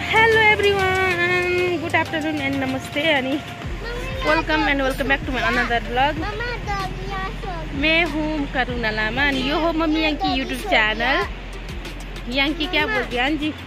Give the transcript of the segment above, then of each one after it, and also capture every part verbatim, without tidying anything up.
Hello everyone, good afternoon and नमस्ते अनि welcome and welcome back to my another blog. मैं हूँ करुणा लामा अनि यो हो mummy Yanki YouTube channel. Yanki क्या बोल गया? हाँ जी,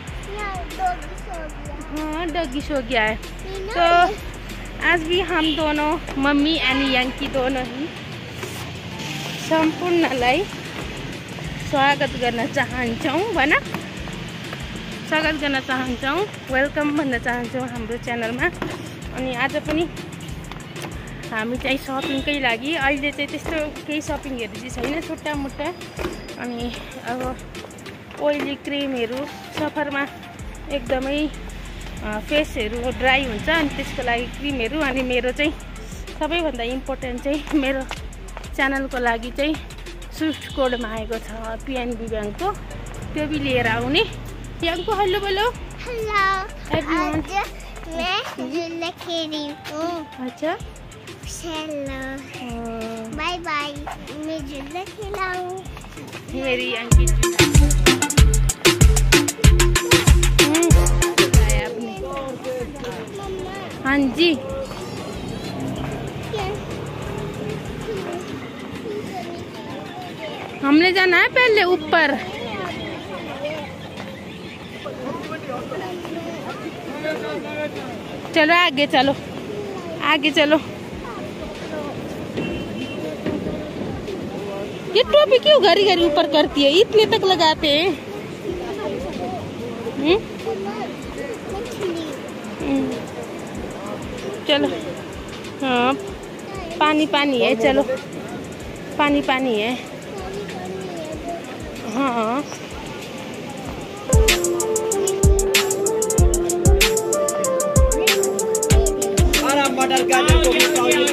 हाँ डॉगी सो गया है। तो आज भी हम दोनों मम्मी एंड यांकी दोनों ही सम्पूर्णलाई स्वागत गर्न चाहन्छौँ भन स्वागत गर्न चाहन्छौँ, वेलकम भन्न चाहन्छौँ हाम्रो च्यानलमा। अनि आज पनि हामी चाहिँ सपिङकै लागि, अहिले चाहिँ त्यस्तो केही सपिङहरू चाहिँ छैन, छुट्टा मुट्टा। अनि अब ओइली क्रिमहरू सफरमा एकदमै फेसहरू ड्राई हुन्छ, अनि त्यसको लागि क्रिमहरू। अनि मेरो चाहिँ सबैभन्दा इम्पोर्टेन्ट चाहिँ मेरो च्यानलको लागि चाहिँ स्विफ्ट कोडमा आएको छ पिएनबी ब्याङ्कको, त्यो भी लिएर आउने। यांको हेलो बोलो। हेलो एवरीवन, मैं झूला खेल रही हूँ। अच्छा हेलो बाय बाय, मैं झूला खेलाऊँ। मेरी अंकित हाँ जी, हमने जाना है पहले ऊपर। चलो आगे चलो, आगे चलो। ये टोपी क्यों घड़ी घड़ी ऊपर करती है? इतने तक लगाते हैं। हम्म चलो, हाँ पानी पानी है, चलो पानी पानी है। हाँ मटर गाजर को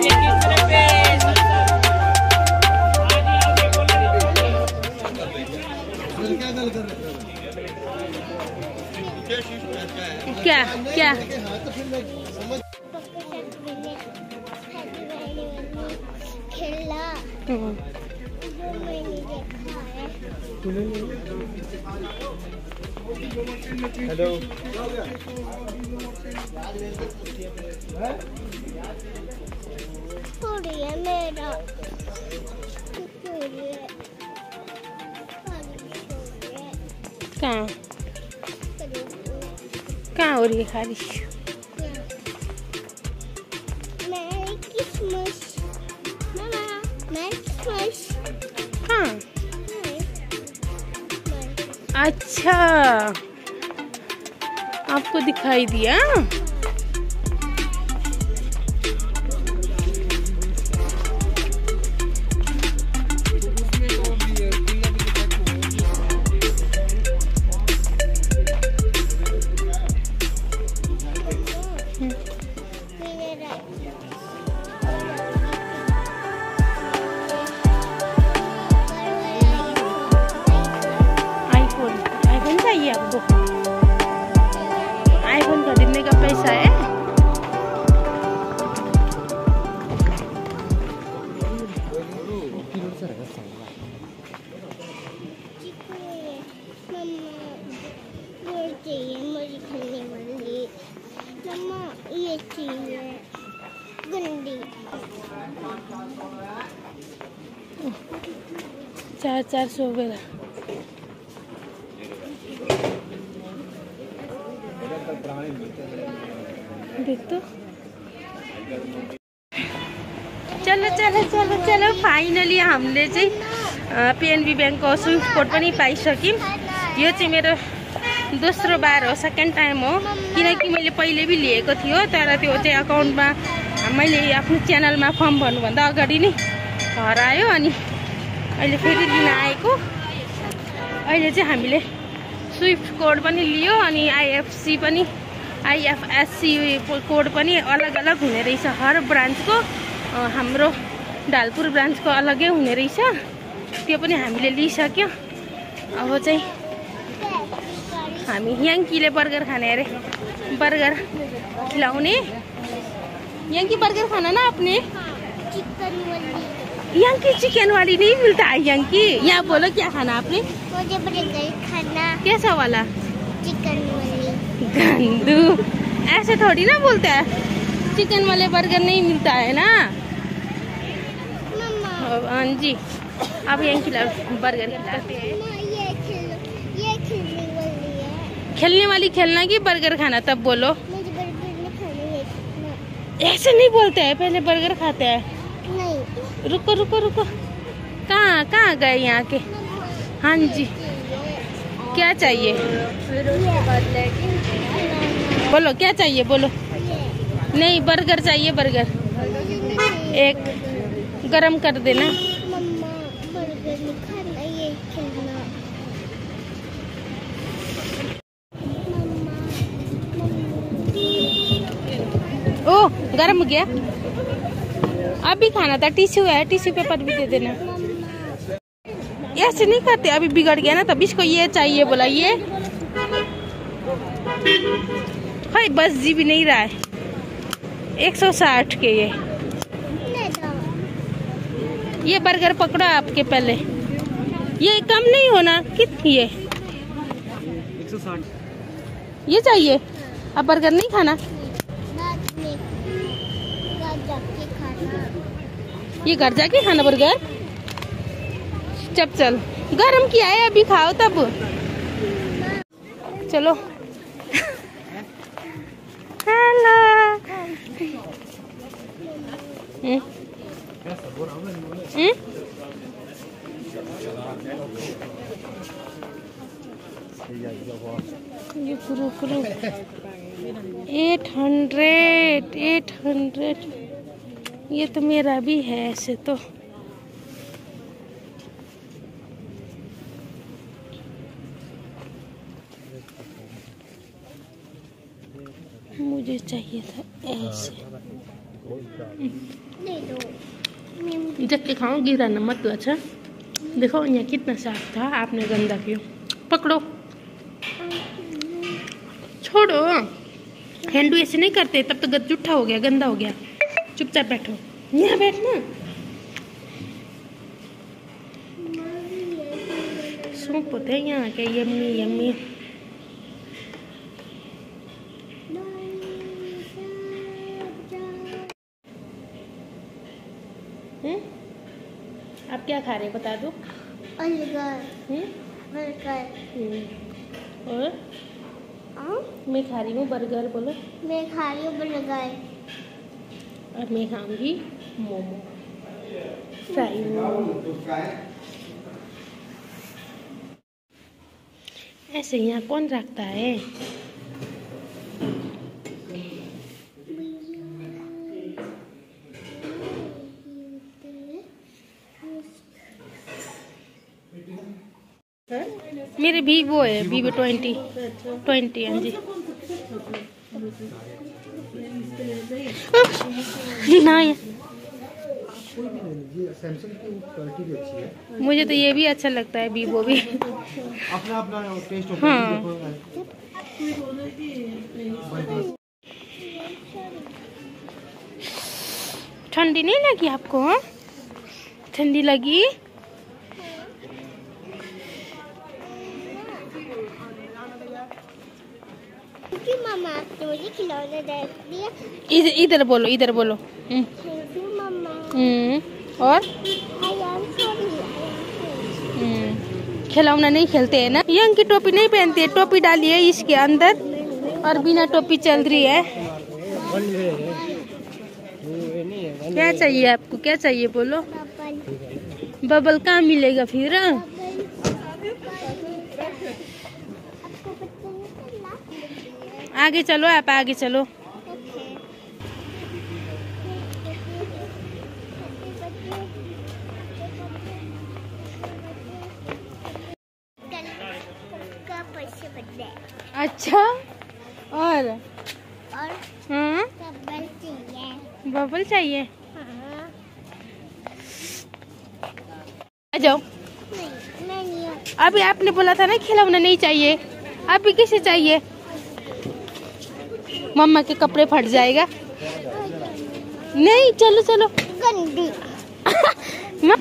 क्या क्या खेला हेलो है मेरा कहाँ कहाँ हो रही है खारिश? मैं क्रिसमस मामा, मैं क्रिसमस कहाँ? अच्छा, आपको दिखाई दिया? आपको आईफोन खरीदने का पैसा है? मुझे खाने वाली मम्मा, ये चाहिए गंदी। चार चार सौ वेला देख तो। चलो चलो चलो चलो, फाइनली हामीले चाहिँ पिएनबी ब्याङ्कको स्विफ्ट कोड पनि पाइसक्यौँ। यो चाहिँ मेरो दोस्रो बार हो, सेकेन्ड टाइम हो, किनकि मैले पहिले भी लिएको थियो, तर त्यो चाहिँ अकाउन्टमा मैले आफ्नो च्यानलमा फर्म भर्नुभन्दा अगाडि नै हरायो। अनि अहिले फेरि लिन आएको। अहिले चाहिँ हामीले स्विफ्ट कोड पनि लियो, अनि आइएफसी पनि आइएफएससी कोड पनि अलग अलग हुने रहेछ हर ब्रान्चको। हाम्रो ढालपुर ब्रान्चको अलगै हुने रहेछ, त्यो पनि हामीले लिइसक्यो। अब चाहिँ हामी यांकीले बर्गर खाने अरे, बर्गर खिलाउने। यांकी बर्गर खाना ना आपने? चिकन वाली। यांकी चिकन वाली नहीं मिलता है यांकी। यहाँ बोलो क्या खाना आपने? मुझे बर्गर खाना। कैसा वाला? चिकन वाली। गंदू ऐसे थोड़ी ना बोलते हैं, चिकन वाले बर्गर नहीं मिलता है ना। हाँ जी, अब यहीं खिला बर्गर खिलाते हैं। ये खेल ये खेलने वाली है। खेलने वाली खेलना की बर्गर खाना, तब बोलो। मुझे बर्गर नहीं खाना है। ऐसे नहीं बोलते हैं, पहले बर्गर खाते हैं। नहीं, रुको रुको रुको, कहाँ कहाँ गए यहाँ के। हाँ जी, क्या चाहिए बोलो, क्या चाहिए बोलो। नहीं, बर्गर चाहिए, बर्गर एक गरम कर देना। मम्मा बर्गर नहीं खाना, ये खेलना। ओ गरम हो गया, अभी खाना था। टिश्यू है, टिश्यू पेपर भी दे देना। ऐसे नहीं खाते, अभी बिगड़ गया ना, तब इसको ये चाहिए बोला। ये हाय, बस जी भी नहीं रहा है। एक सौ साठ के ये ये बर्गर पकड़ो आपके पहले। ये कम नहीं होना कितनी ये एक सौ साठ ये चाहिए। अब बर्गर नहीं खाना, बाद में घर जाके खाना। ये घर जाके खाना बर्गर। चल चल, गरम किया है, अभी खाओ तब। चलो हेलो। हम्म हम्म ये करो करो। एट हंड्रेड एट हंड्रेड ये तो मेरा भी है ऐसे तो। मुझे चाहिए था ऐसे। दे दो। जब के खाओ, गिरा ना मत दो। अच्छा देखो यहाँ कितना साफ था, आपने गंदा किया। पकड़ो, छोड़ो। हैंडू ऐसे नहीं करते, तब तो जूठा हो गया, गंदा हो गया। चुपचाप बैठो, यहाँ बैठना। सूप होते हैं यहाँ के, यम्मी यम्मी। हम्म आप क्या खा रहे हैं बता दो। बर्गर हम्म बर्गर। हम्म, और हाँ? मैं खा रही हूँ बर्गर बोलो। मैं खा रही हूँ बर्गर। और मैं खाऊंगी मोमो, फ्राई मोमो। ऐसे यहाँ कौन रखता है। हाँ? मेरे वीवो है, वीवो ट्वेंटी ट्वेंटी। हाँ जी, ना सैमसंग की क्वालिटी भी अच्छी है। मुझे तो ये भी अच्छा लगता है, वीवो भी। अपना अपना टेस्ट होता हाँ। है। ठंडी नहीं लगी आपको? हाँ? ठंडी लगी? क्योंकि मम्मा आपने मुझे खिलौने दे दिया। इधर इधर बोलो, इधर बोलो। हम्म थैंक यू मम्मा। हम्म, और आई एम सॉरी। हम्म, खिलौना नहीं खेलते हैं ना। यंग की टोपी नहीं पहनती है, टोपी डाली है इसके अंदर और बिना टोपी चल रही है। क्या चाहिए आपको, क्या चाहिए बोलो। बबल बबल कहाँ मिलेगा फिर? आपको पता नहीं चला? आगे चलो, आप आगे चलो। का पैसे बदले अच्छा, और और हाँ बबल चाहिए। बबल चाहिए। हाँ। आ जाओ। नहीं, मैं नहीं हूँ। अभी आपने बोला था ना खिलौना नहीं चाहिए, अभी किसे चाहिए? मम्मा के कपड़े फट जाएगा। नहीं, चलो चलो। गंदी। म-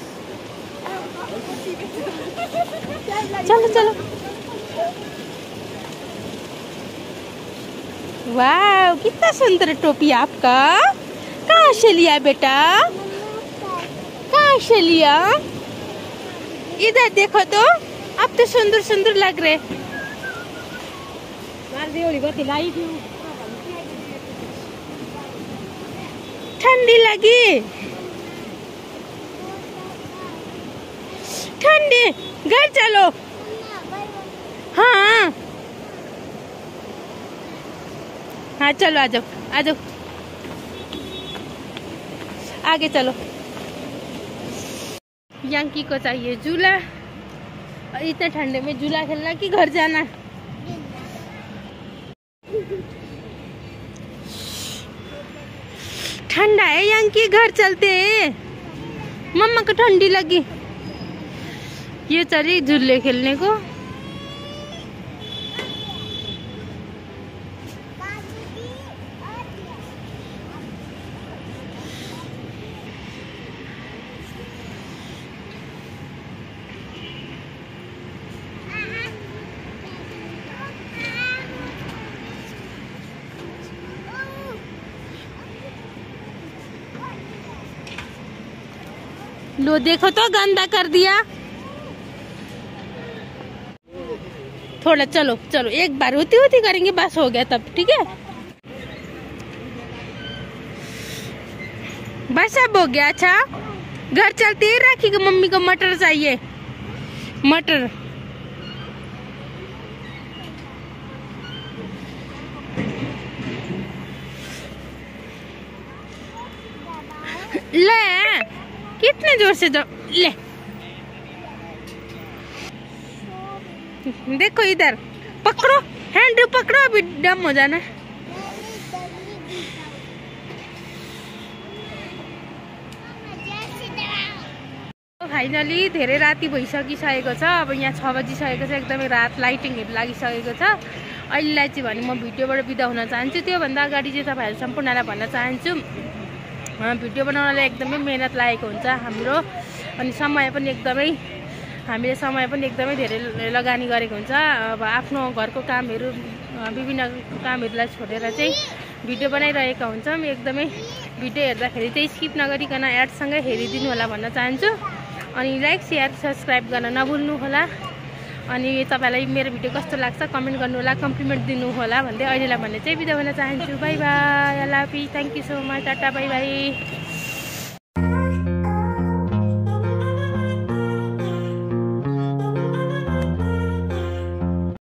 चलो चलो। वाह, कितना सुंदर टोपी आपका। कहाँ से लिया बेटा, कहाँ से लिया? इधर देखो तो, अब तो सुंदर सुंदर लग रहे। ठंडी लगी, ठंडी, घर चलो। हाँ हाँ चलो, आ जाओ आ जाओ, आगे चलो। यंकी को चाहिए झूला, और इतने ठंडे में झूला खेलना कि घर जाना। ठंडा है यंकी, घर चलते हैं। मम्मा को ठंडी लगी, ये चली झूले खेलने को। लो देखो तो, गंदा कर दिया। थोड़ा चलो चलो, एक बार होती होती करेंगे, बस हो गया तब, ठीक है। बस अब हो गया। अच्छा घर चलते ही राखी को मम्मी को मटर चाहिए, मटर। ले कितने जोर से जाओ, ले देखो इधर, पकड़ो हैंड पकड़ो, अभी डम हो जाना। फाइनली धेरै राति भइसकिसकेको छ। अब यहाँ छ बजिसकेको छ, एकदमै रात लाइटिङहरू लागिसकेको छ। अहिलेलाई चाहिँ भने म भिडियोबाट बिदा हुन चाहन्छु। त्योभन्दा अगाडि चाहिँ तपाईँहरू सम्पूर्णलाई भन्न चाहन्छु, भिडियो बनाउनलाई एकदमै मेहनत लागेको हुन्छ हाम्रो, अनि समय पनि एकदमै हामीले समय पनि एकदमै धेरै लगानी गरेको हुन्छ। अब आफ्नो घरको कामहरू, विभिन्न कामहरूलाई छोडेर चाहिँ भिडियो बनाइरहेका हुन्छौँ। एकदमै भिडियो हेर्दाखेरि चाहिँ स्किप नगरिकन एडसँगै हेरिदिनु होला भन्न चाहन्छु। अनि लाइक सेयर सब्सक्राइब गर्न नभुल्नु होला। अनि तपाईँलाई मेरो भिडियो कस्तो लाग्छ कमेन्ट गर्नु होला, कम्प्लिमेन्ट दिनु होला भन्दै अहिलेलाई भन्ने चाहिँ बिदा हुन चाहन्छु। By bye, I love you, thank you so much, tata, bye by.